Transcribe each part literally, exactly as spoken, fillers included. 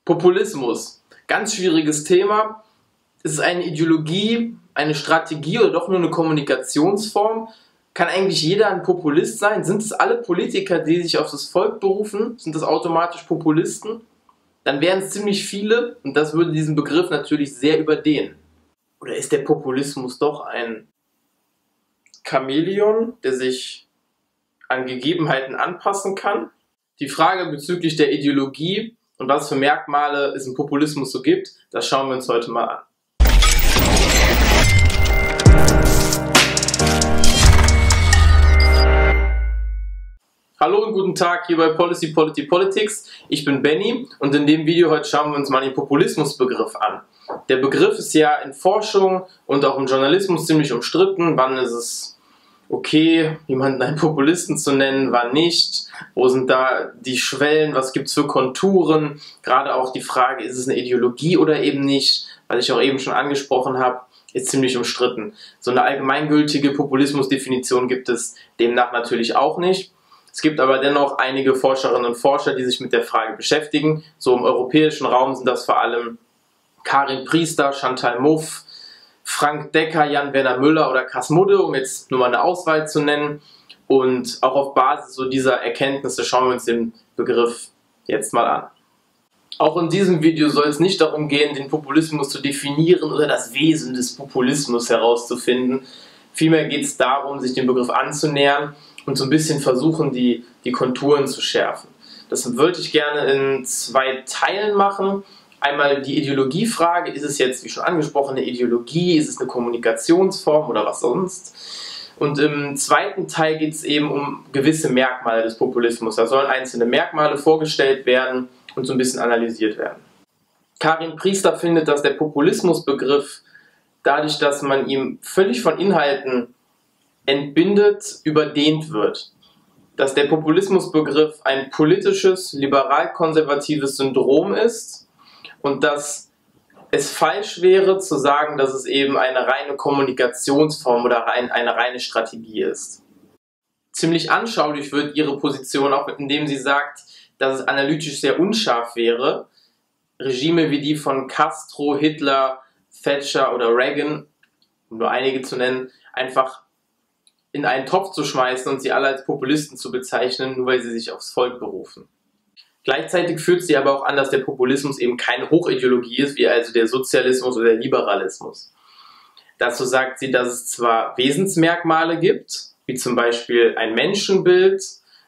Populismus. Ganz schwieriges Thema. Ist es eine Ideologie, eine Strategie oder doch nur eine Kommunikationsform? Kann eigentlich jeder ein Populist sein? Sind es alle Politiker, die sich auf das Volk berufen? Sind das automatisch Populisten? Dann wären es ziemlich viele und das würde diesen Begriff natürlich sehr überdehnen. Oder ist der Populismus doch ein Chamäleon, der sich an Gegebenheiten anpassen kann? Die Frage bezüglich der Ideologie und was für Merkmale es im Populismus so gibt, das schauen wir uns heute mal an. Hallo und guten Tag hier bei Policy, Polity, Politics. Ich bin Benny und in dem Video heute schauen wir uns mal den Populismusbegriff an. Der Begriff ist ja in Forschung und auch im Journalismus ziemlich umstritten. Wann ist es okay, jemanden einen Populisten zu nennen, wann nicht? Wo sind da die Schwellen? Was gibt es für Konturen? Gerade auch die Frage, ist es eine Ideologie oder eben nicht? Was ich auch eben schon angesprochen habe, ist ziemlich umstritten. So eine allgemeingültige Populismusdefinition gibt es demnach natürlich auch nicht. Es gibt aber dennoch einige Forscherinnen und Forscher, die sich mit der Frage beschäftigen. So im europäischen Raum sind das vor allem Karin Priester, Chantal Mouffe, Frank Decker, Jan-Werner Müller oder Cas Mudde, um jetzt nur mal eine Auswahl zu nennen. Und auch auf Basis so dieser Erkenntnisse schauen wir uns den Begriff jetzt mal an. Auch in diesem Video soll es nicht darum gehen, den Populismus zu definieren oder das Wesen des Populismus herauszufinden. Vielmehr geht es darum, sich dem Begriff anzunähern und so ein bisschen versuchen, die, die Konturen zu schärfen. Das würde ich gerne in zwei Teilen machen. Einmal die Ideologiefrage, ist es jetzt, wie schon angesprochen, eine Ideologie, ist es eine Kommunikationsform oder was sonst? Und im zweiten Teil geht es eben um gewisse Merkmale des Populismus. Da sollen einzelne Merkmale vorgestellt werden und so ein bisschen analysiert werden. Karin Priester findet, dass der Populismusbegriff dadurch, dass man ihm völlig von Inhalten entbindet, überdehnt wird. Dass der Populismusbegriff ein politisches, liberal-konservatives Syndrom ist und dass es falsch wäre zu sagen, dass es eben eine reine Kommunikationsform oder rein, eine reine Strategie ist. Ziemlich anschaulich wird ihre Position auch, indem sie sagt, dass es analytisch sehr unscharf wäre, Regime wie die von Castro, Hitler, Thatcher oder Reagan, um nur einige zu nennen, einfach in einen Topf zu schmeißen und sie alle als Populisten zu bezeichnen, nur weil sie sich aufs Volk berufen. Gleichzeitig führt sie aber auch an, dass der Populismus eben keine Hochideologie ist, wie also der Sozialismus oder der Liberalismus. Dazu sagt sie, dass es zwar Wesensmerkmale gibt, wie zum Beispiel ein Menschenbild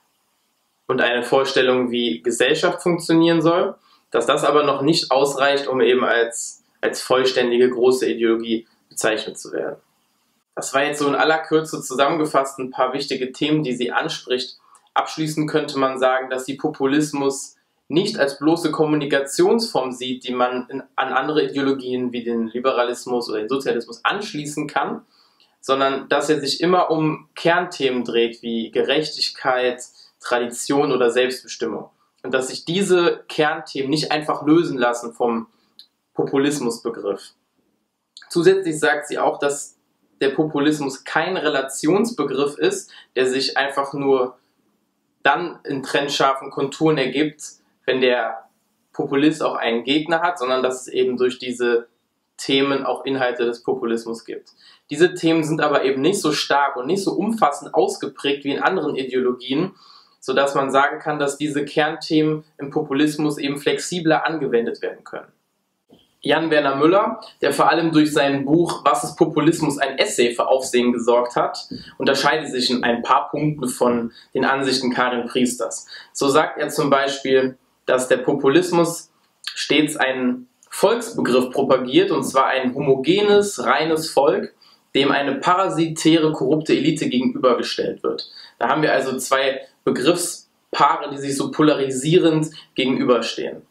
und eine Vorstellung, wie Gesellschaft funktionieren soll, dass das aber noch nicht ausreicht, um eben als, als vollständige große Ideologie bezeichnet zu werden. Das war jetzt so in aller Kürze zusammengefasst ein paar wichtige Themen, die sie anspricht. Abschließend könnte man sagen, dass sie Populismus nicht als bloße Kommunikationsform sieht, die man in, an andere Ideologien wie den Liberalismus oder den Sozialismus anschließen kann, sondern dass er sich immer um Kernthemen dreht, wie Gerechtigkeit, Tradition oder Selbstbestimmung. Und dass sich diese Kernthemen nicht einfach lösen lassen vom Populismusbegriff. Zusätzlich sagt sie auch, dass der Populismus kein Relationsbegriff ist, der sich einfach nur dann in trennscharfen Konturen ergibt, wenn der Populist auch einen Gegner hat, sondern dass es eben durch diese Themen auch Inhalte des Populismus gibt. Diese Themen sind aber eben nicht so stark und nicht so umfassend ausgeprägt wie in anderen Ideologien, sodass man sagen kann, dass diese Kernthemen im Populismus eben flexibler angewendet werden können. Jan-Werner Müller, der vor allem durch sein Buch Was ist Populismus? Ein Essay für Aufsehen gesorgt hat, unterscheidet sich in ein paar Punkten von den Ansichten Karin Priesters. So sagt er zum Beispiel, dass der Populismus stets einen Volksbegriff propagiert, und zwar ein homogenes, reines Volk, dem eine parasitäre, korrupte Elite gegenübergestellt wird. Da haben wir also zwei Begriffspaare, die sich so polarisierend gegenüberstehen.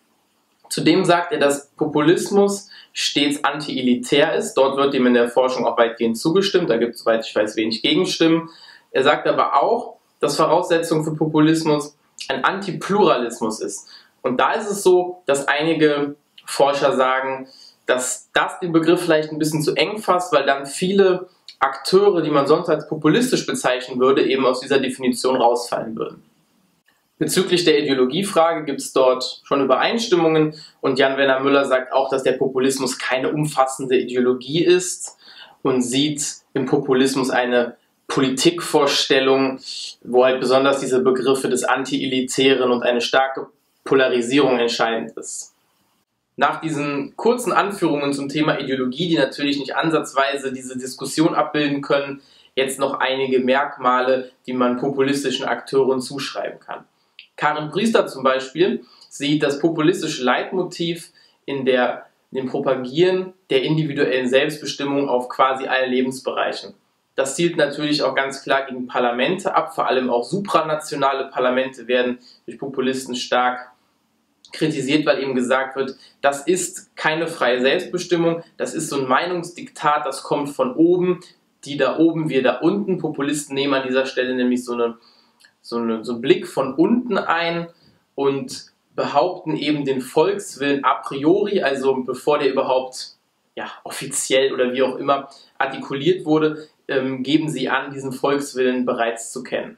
Zudem sagt er, dass Populismus stets anti-elitär ist. Dort wird ihm in der Forschung auch weitgehend zugestimmt. Da gibt es, soweit ich weiß, wenig Gegenstimmen. Er sagt aber auch, dass Voraussetzung für Populismus ein Antipluralismus ist. Und da ist es so, dass einige Forscher sagen, dass das den Begriff vielleicht ein bisschen zu eng fasst, weil dann viele Akteure, die man sonst als populistisch bezeichnen würde, eben aus dieser Definition rausfallen würden. Bezüglich der Ideologiefrage gibt es dort schon Übereinstimmungen und Jan-Werner Müller sagt auch, dass der Populismus keine umfassende Ideologie ist und sieht im Populismus eine Politikvorstellung, wo halt besonders diese Begriffe des Anti-Elitären und eine starke Polarisierung entscheidend ist. Nach diesen kurzen Anführungen zum Thema Ideologie, die natürlich nicht ansatzweise diese Diskussion abbilden können, jetzt noch einige Merkmale, die man populistischen Akteuren zuschreiben kann. Karin Priester zum Beispiel sieht das populistische Leitmotiv in, der, in dem Propagieren der individuellen Selbstbestimmung auf quasi allen Lebensbereichen. Das zielt natürlich auch ganz klar gegen Parlamente ab, vor allem auch supranationale Parlamente werden durch Populisten stark kritisiert, weil eben gesagt wird, das ist keine freie Selbstbestimmung, das ist so ein Meinungsdiktat, das kommt von oben, die da oben, wir da unten. Populisten nehmen an dieser Stelle nämlich so eine So, eine, so einen Blick von unten ein und behaupten eben den Volkswillen a priori, also bevor der überhaupt ja, offiziell oder wie auch immer artikuliert wurde, ähm, geben sie an, diesen Volkswillen bereits zu kennen.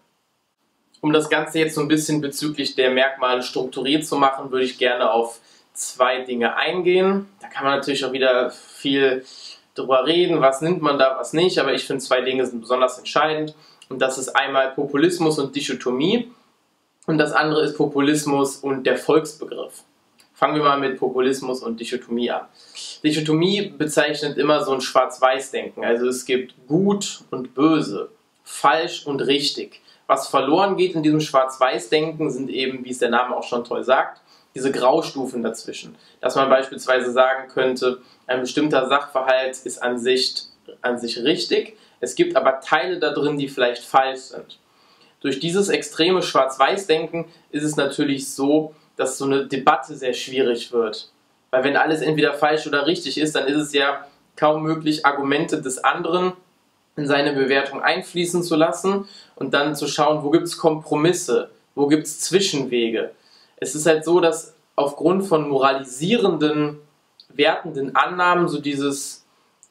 Um das Ganze jetzt so ein bisschen bezüglich der Merkmale strukturiert zu machen, würde ich gerne auf zwei Dinge eingehen. Da kann man natürlich auch wieder viel drüber reden, was nimmt man da, was nicht, aber ich finde, zwei Dinge sind besonders entscheidend. Und das ist einmal Populismus und Dichotomie und das andere ist Populismus und der Volksbegriff. Fangen wir mal mit Populismus und Dichotomie an. Dichotomie bezeichnet immer so ein Schwarz-Weiß-Denken. Also es gibt gut und böse, falsch und richtig. Was verloren geht in diesem Schwarz-Weiß-Denken sind eben, wie es der Name auch schon toll sagt, diese Graustufen dazwischen. Dass man beispielsweise sagen könnte, ein bestimmter Sachverhalt ist an sich, an sich richtig, es gibt aber Teile da drin, die vielleicht falsch sind. Durch dieses extreme Schwarz-Weiß-Denken ist es natürlich so, dass so eine Debatte sehr schwierig wird. Weil wenn alles entweder falsch oder richtig ist, dann ist es ja kaum möglich, Argumente des anderen in seine Bewertung einfließen zu lassen und dann zu schauen, wo gibt es Kompromisse, wo gibt es Zwischenwege. Es ist halt so, dass aufgrund von moralisierenden, wertenden Annahmen so dieses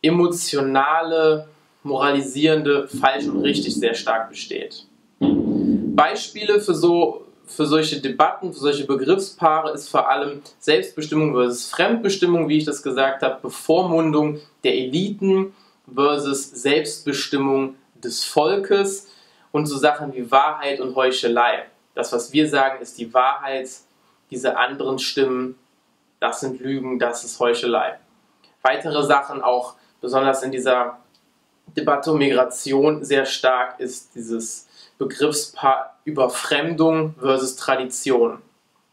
emotionale, moralisierende falsch und richtig sehr stark besteht. Beispiele für, so, für solche Debatten, für solche Begriffspaare ist vor allem Selbstbestimmung versus Fremdbestimmung, wie ich das gesagt habe, Bevormundung der Eliten versus Selbstbestimmung des Volkes und so Sachen wie Wahrheit und Heuchelei. Das, was wir sagen, ist die Wahrheit, diese anderen Stimmen, das sind Lügen, das ist Heuchelei. Weitere Sachen auch, besonders in dieser Debatte um Migration sehr stark ist dieses Begriffspaar Überfremdung versus Tradition.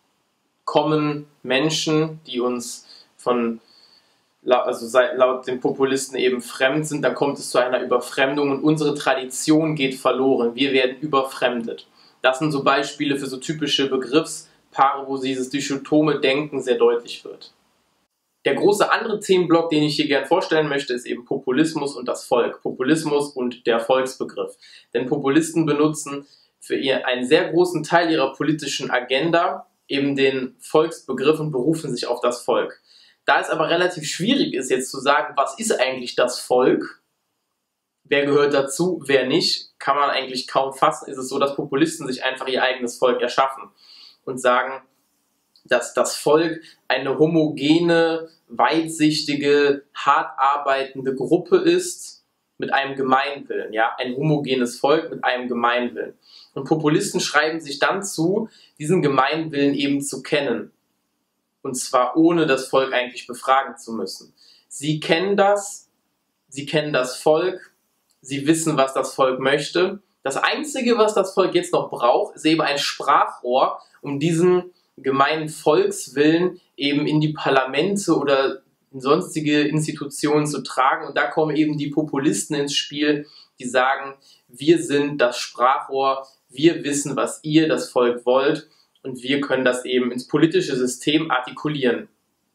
Kommen Menschen, die uns von, also laut den Populisten eben fremd sind, dann kommt es zu einer Überfremdung und unsere Tradition geht verloren. Wir werden überfremdet. Das sind so Beispiele für so typische Begriffspaare, wo dieses dichotome Denken sehr deutlich wird. Der große andere Themenblock, den ich hier gerne vorstellen möchte, ist eben Populismus und das Volk. Populismus und der Volksbegriff. Denn Populisten benutzen für ihr, einen sehr großen Teil ihrer politischen Agenda eben den Volksbegriff und berufen sich auf das Volk. Da es aber relativ schwierig ist, jetzt zu sagen, was ist eigentlich das Volk, wer gehört dazu, wer nicht, kann man eigentlich kaum fassen. Ist es so, dass Populisten sich einfach ihr eigenes Volk erschaffen und sagen, dass das Volk eine homogene, weitsichtige, hart arbeitende Gruppe ist mit einem Gemeinwillen. Ja? Ein homogenes Volk mit einem Gemeinwillen. Und Populisten schreiben sich dann zu, diesen Gemeinwillen eben zu kennen. Und zwar ohne das Volk eigentlich befragen zu müssen. Sie kennen das, sie kennen das Volk, sie wissen, was das Volk möchte. Das Einzige, was das Volk jetzt noch braucht, ist eben ein Sprachrohr, um diesen gemeinen Volkswillen eben in die Parlamente oder in sonstige Institutionen zu tragen. Und da kommen eben die Populisten ins Spiel, die sagen, wir sind das Sprachrohr, wir wissen, was ihr, das Volk, wollt und wir können das eben ins politische System artikulieren.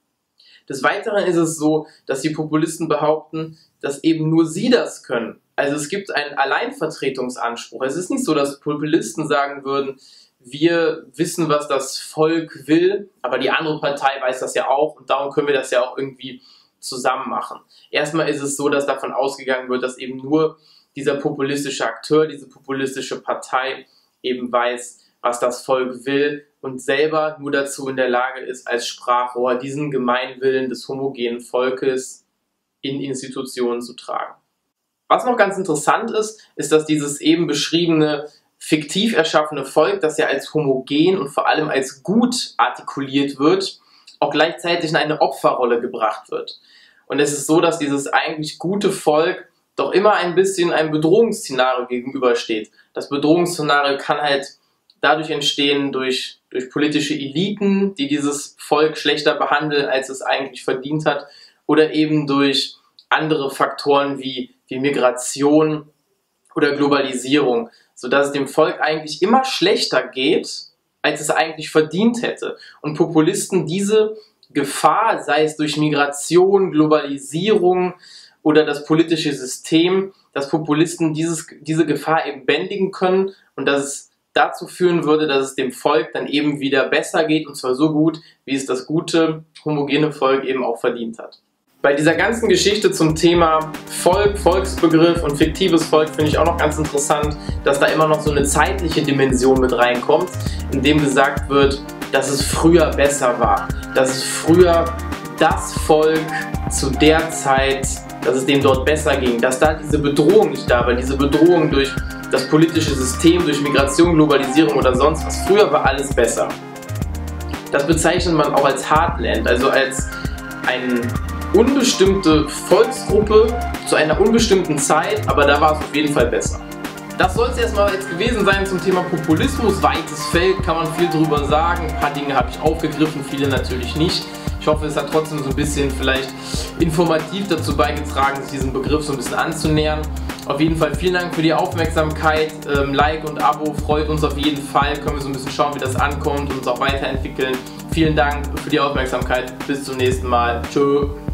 Des Weiteren ist es so, dass die Populisten behaupten, dass eben nur sie das können. Also es gibt einen Alleinvertretungsanspruch. Es ist nicht so, dass Populisten sagen würden, wir wissen, was das Volk will, aber die andere Partei weiß das ja auch und darum können wir das ja auch irgendwie zusammen machen. Erstmal ist es so, dass davon ausgegangen wird, dass eben nur dieser populistische Akteur, diese populistische Partei eben weiß, was das Volk will und selber nur dazu in der Lage ist, als Sprachrohr diesen Gemeinwillen des homogenen Volkes in Institutionen zu tragen. Was noch ganz interessant ist, ist, dass dieses eben beschriebene fiktiv erschaffene Volk, das ja als homogen und vor allem als gut artikuliert wird, auch gleichzeitig in eine Opferrolle gebracht wird. Und es ist so, dass dieses eigentlich gute Volk doch immer ein bisschen einem Bedrohungsszenario gegenübersteht. Das Bedrohungsszenario kann halt dadurch entstehen durch, durch politische Eliten, die dieses Volk schlechter behandeln, als es eigentlich verdient hat, oder eben durch andere Faktoren wie, wie Migration oder Globalisierung, sodass es dem Volk eigentlich immer schlechter geht, als es eigentlich verdient hätte. Und Populisten diese Gefahr, sei es durch Migration, Globalisierung oder das politische System, dass Populisten dieses, diese Gefahr eben bändigen können und dass es dazu führen würde, dass es dem Volk dann eben wieder besser geht, und zwar so gut, wie es das gute, homogene Volk eben auch verdient hat. Bei dieser ganzen Geschichte zum Thema Volk, Volksbegriff und fiktives Volk finde ich auch noch ganz interessant, dass da immer noch so eine zeitliche Dimension mit reinkommt, in dem gesagt wird, dass es früher besser war, dass es früher das Volk zu der Zeit, dass es dem dort besser ging, dass da diese Bedrohung nicht da war, diese Bedrohung durch das politische System, durch Migration, Globalisierung oder sonst was. Früher war alles besser. Das bezeichnet man auch als Heartland, also als eine unbestimmte Volksgruppe zu einer unbestimmten Zeit, aber da war es auf jeden Fall besser. Das soll es erstmal jetzt gewesen sein zum Thema Populismus. Weites Feld, kann man viel drüber sagen. Ein paar Dinge habe ich aufgegriffen, viele natürlich nicht. Ich hoffe, es hat trotzdem so ein bisschen vielleicht informativ dazu beigetragen, sich diesem Begriff so ein bisschen anzunähern. Auf jeden Fall vielen Dank für die Aufmerksamkeit. Ähm, Like und Abo freut uns auf jeden Fall. Können wir so ein bisschen schauen, wie das ankommt und uns auch weiterentwickeln. Vielen Dank für die Aufmerksamkeit. Bis zum nächsten Mal. Tschö.